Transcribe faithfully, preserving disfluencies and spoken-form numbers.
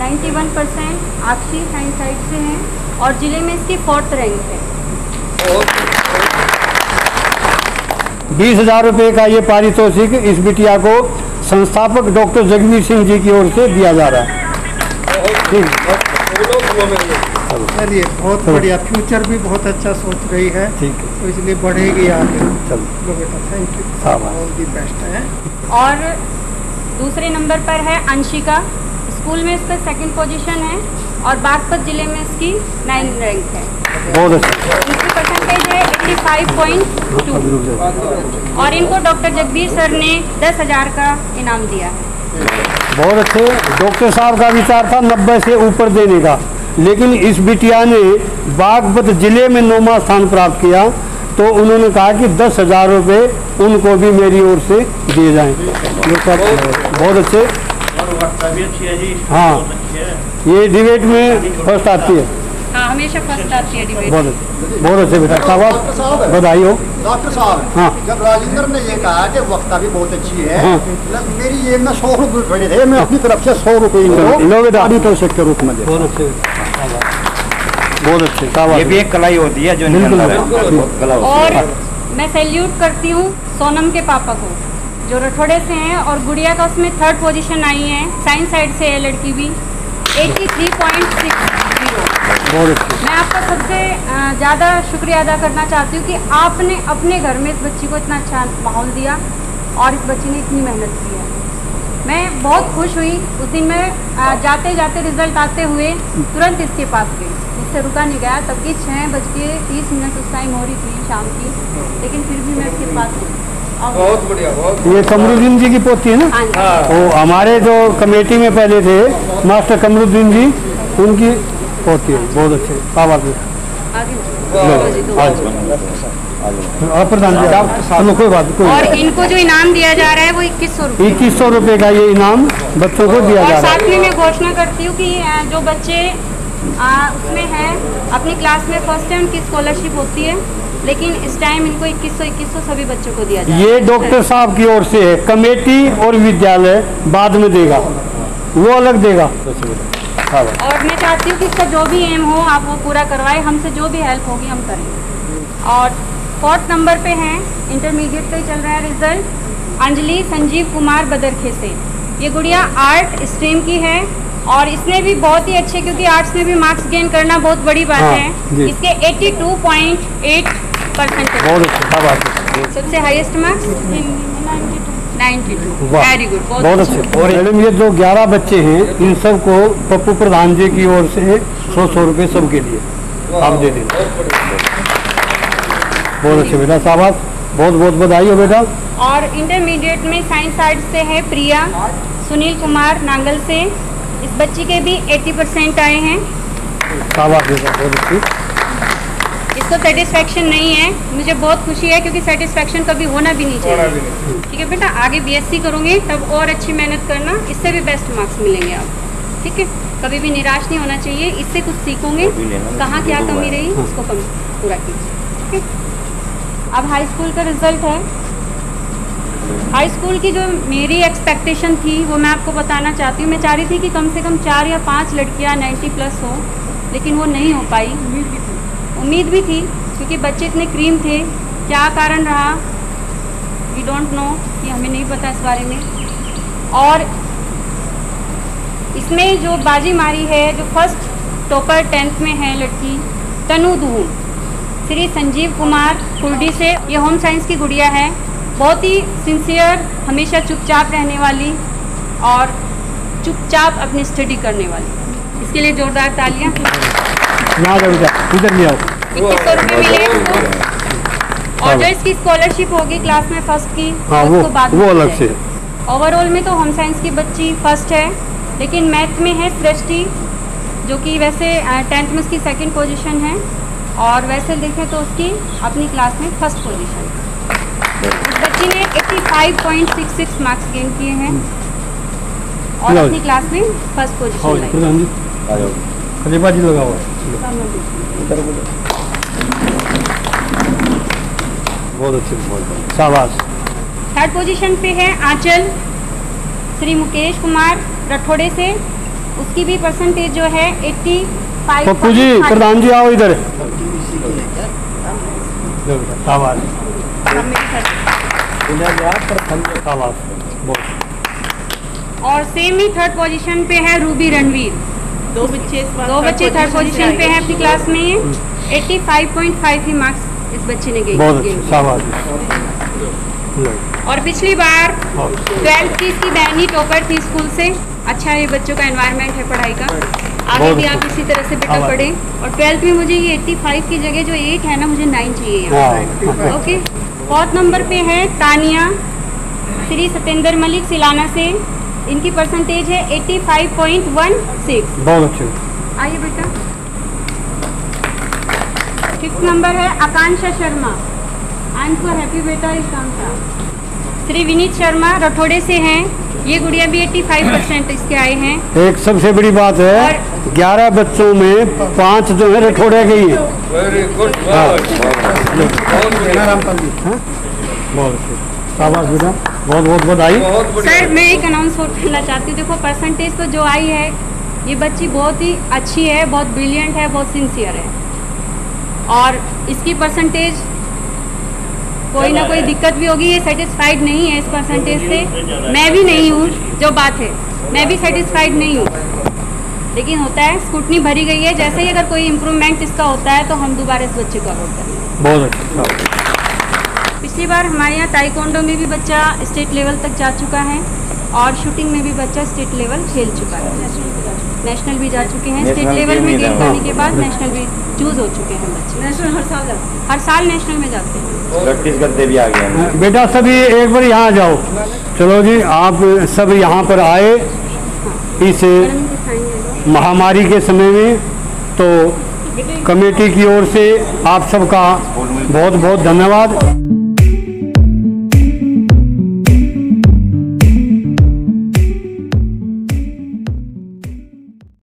इक्यानवे परसेंट आक्षी science side से हैं और जिले में इसकी फोर्थ रैंक है। बीस हजार रुपये का ये पारितोषिक इस बिटिया को संस्थापक डॉक्टर जगवीर सिंह जी की ओर से दिया जा रहा है। चलिए, बहुत बढ़िया, फ्यूचर भी बहुत अच्छा सोच रही है, ठीक है, तो इसलिए बढ़ेगी आगे। चलो बेटा, thank you, all the best है। और दूसरे नंबर पर है अंशिका, स्कूल में इसका सेकंड पोजीशन है और बागपत जिले में इसकी नाइन रैंक है। बहुत अच्छा, इनकी परसेंटेज है पचासी पॉइंट टू और इनको डॉक्टर जगबीर सर ने दस हजार का इनाम दिया है। बहुत अच्छे। डॉक्टर साहब का विचार था नब्बे से ऊपर देने का, लेकिन इस बिटिया ने बागपत जिले में नौवां स्थान प्राप्त किया, तो उन्होंने कहा कि दस हजार रुपये उनको भी मेरी ओर से दिए जाएं। बहुत अच्छे। हाँ, ये डिबेट में फर्स्ट आती है। हाँ, हमेशा फर्स्ट आती है डिबेट। बहुत अच्छे, बहुत अच्छे बेटा, शाबाश, बधाई हो। डॉक्टर साहब, हाँ, जब राजेंद्र ने ये कहा कि वक्ता भी बहुत अच्छी है, हाँ, मेरी ये मैं सौ रुपये खड़े थे, मैं अपनी तरफ से सौ रुपये पारितोषिक के रूप में दे। बहुत अच्छे, बहुत अच्छे, शाबाश। ये भी एक कला ही होती है जो बिल्कुल। और मैं सैल्यूट करती हूँ सोनम के पापा को, जो रठौड़े से हैं और गुड़िया का उसमें थर्ड पोजीशन आई है, साइंस साइड से है लड़की भी, तिरासी पॉइंट सिक्स जीरो। मैं आपका सबसे ज़्यादा शुक्रिया अदा करना चाहती हूँ कि आपने अपने घर में इस बच्ची को इतना अच्छा माहौल दिया और इस बच्ची ने इतनी मेहनत की है। मैं बहुत खुश हुई उस दिन। मैं जाते जाते रिजल्ट आते हुए तुरंत इसके पास गई, इससे रुका नहीं गया। तब की छः बज के तीस मिनट उस टाइम हो रही थी शाम की, लेकिन फिर भी मैं इसके पास गई। बहुत बढ़िया, बहुत। ये कमरुद्दीन जी की पोती है ना? हाँ, वो हमारे जो कमेटी में पहले थे मास्टर कमरुद्दीन जी, उनकी पोती है। बहुत अच्छे, शाबाश। प्रधान जी, कोई बात कोई। और इनको जो इनाम दिया जा रहा है वो इक्कीस सौ रुपये इक्कीस सौ रुपये का ये इनाम बच्चों को दिया जा और रहा है। साथ में मैं घोषणा करती हूँ कि जो बच्चे आ, उसमें हैं अपनी क्लास में फर्स्ट टाइम उनकी स्कॉलरशिप होती है, लेकिन इस टाइम इनको इक्कीस सौ इक्कीस सौ सभी बच्चों को दिया जाए। ये डॉक्टर साहब की ओर से है, कमेटी और विद्यालय बाद में देगा, वो अलग देगा। और मैं चाहती हूँ कि इसका जो भी एम हो आप वो पूरा करवाएं, हमसे जो भी हेल्प होगी हम करेंगे। और फोर्थ नंबर पे हैं, इंटरमीडिएट का ही चल रहा है रिजल्ट, अंजलि संजीव कुमार बदरखे से। ये गुड़िया आर्ट स्ट्रीम की है और इसने भी बहुत ही अच्छे, क्योंकि आर्ट्स में भी मार्क्स गेन करना बहुत बड़ी बात हाँ, है। इसके बयासी पॉइंट आठ परसेंट सबसे हाईएस्ट मार्क्स बानवे। वेरी गुड, बहुत अच्छे। और मैडम ये जो ग्यारह बच्चे हैं इन सबको पप्पू प्रधान जी की ओर से सौ सौ रुपये सबके लिए आप दे दें। बहुत अच्छे बेटा, शाबाश, बहुत बहुत बधाई हो बेटा। और इंटरमीडिएट में साइंस साइड से है प्रिया सुनील कुमार नांगल से। इस बच्ची के भी अस्सी परसेंट आए हैं। शाबाश बेटा, बहुत अच्छी। इसको सेटिस्फेक्शन नहीं है, मुझे बहुत खुशी है क्योंकि सेटिस्फेक्शन कभी होना भी नहीं चाहिए। ठीक है बेटा, आगे बीएससी करोगे तब और अच्छी मेहनत करना, इससे भी बेस्ट मार्क्स मिलेंगे आप। ठीक है, कभी भी निराश नहीं होना चाहिए, इससे कुछ सीखोगे, कहाँ क्या कमी रही उसको कम पूरा कीजिए। ठीक है, अब हाई स्कूल का रिजल्ट है। हाई स्कूल की जो मेरी एक्सपेक्टेशन थी वो मैं आपको बताना चाहती हूँ। मैं चाह रही थी कि कम से कम चार या पाँच लड़कियाँ नब्बे प्लस हो, लेकिन वो नहीं हो पाई। उम्मीद भी थी क्योंकि बच्चे इतने क्रीम थे, क्या कारण रहा वी डोंट नो, कि हमें नहीं पता इस बारे में। और इसमें जो बाजी मारी है, जो फर्स्ट टॉपर टेंथ में है लड़की तनु दून, श्री संजीव कुमार कुर्डी से। ये होम साइंस की गुड़िया है, बहुत ही सिंसियर, हमेशा चुपचाप रहने वाली और चुपचाप अपनी स्टडी करने वाली। इसके लिए जोरदार तालियां। इधर ले आओ। इक्कीस सौ रुपये मिले इसको। और जो इसकी स्कॉलरशिप होगी क्लास में फर्स्ट की, हाँ, वो बाद वो अलग से। ओवरऑल में तो होम साइंस की बच्ची फर्स्ट है, लेकिन मैथ में है सृष्टि, जो कि वैसे टेंथ में उसकी सेकंड पोजीशन है और वैसे देखें तो उसकी अपनी क्लास में फर्स्ट पोजीशन है। उस बच्ची ने पचासी point six six marks gain किए हैं और अपनी क्लास में फर्स्ट पोजीशन लाई। खलीफा जी लगा हुआ। बहुत अच्छे, शाबाश। थर्ड पोजीशन पे है आंचल श्री मुकेश कुमार रठौड़े से। उसकी भी परसेंटेज जो है एट्टी फाइव। पप्पू जी, प्रधान जी आओ इधर। और सेम ही थर्ड पोजीशन पे है रूबी रणवीर। दो बच्चे दो बच्चे थर्ड पोजीशन पे हैं अपनी क्लास में। एट्टी फाइव पॉइंट फाइव ही मार्क्स इस बच्चे ने बहुत। और पिछली बार ट्वेल्थ की इसकी बहनी टॉपर थी स्कूल से। अच्छा ये बच्चों का एनवायरनमेंट है पढ़ाई का, आगे भी आप इसी तरह से बेटा पढ़े। और ट्वेल्थ में मुझे ये पचासी की जगह जो एट है ना, मुझे नाइन चाहिए यहाँ। ओके। फोर्थ नंबर पे है तानिया श्री सत्येंद्र मलिक सिलाना से। इनकी परसेंटेज है eighty five point one six. बहुत अच्छे। आइए बेटा। फिफ्थ नंबर है Akanksha Sharma. I am so happy बेटा इस काम का। श्री विनीत शर्मा रठौड़े से हैं। ये गुड़िया भी पचासी परसेंट इसके आए हैं। एक सबसे बड़ी बात है, ग्यारह बच्चों में पांच जो है रठौड़े के ही है। Very good. बहुत अच्छे, शाबाश बेटा, बहुत बहुत बधाई। सर मैं एक अनाउंस करना चाहती हूँ। देखो परसेंटेज तो जो आई है, ये बच्ची बहुत ही अच्छी है, बहुत ब्रिलियंट है, बहुत सिंसियर है। और इसकी परसेंटेज कोई ना कोई दिक्कत भी होगी, ये सेटिस्फाइड नहीं है इस परसेंटेज से। मैं भी नहीं हूँ, जो बात है, मैं भी सेटिस्फाइड नहीं हूँ। लेकिन होता है, स्कूटनी भरी गई है। जैसे ही अगर कोई इम्प्रूवमेंट इसका होता है तो हम दोबारा इस बच्चे को अवॉर्ड करेंगे। बहुत अच्छा। पिछली बार हमारे यहाँ ताइक्वांडो में भी बच्चा स्टेट लेवल तक जा चुका है और शूटिंग में भी बच्चा स्टेट लेवल खेल चुका है, नेशनल भी जा चुके हैं। स्टेट लेवल में गेम करने के बाद नेशनल भी चूज हो चुके हैं बच्चे। नेशनल हर साल जाते हैं, हर साल नेशनल में जाते हैं। प्रैक्टिस करते भी आ गए। बेटा सभी एक बार यहाँ जाओ। चलो जी, आप सब यहाँ पर आए इस महामारी के समय में, तो कमेटी की ओर से आप सबका बहुत बहुत धन्यवाद।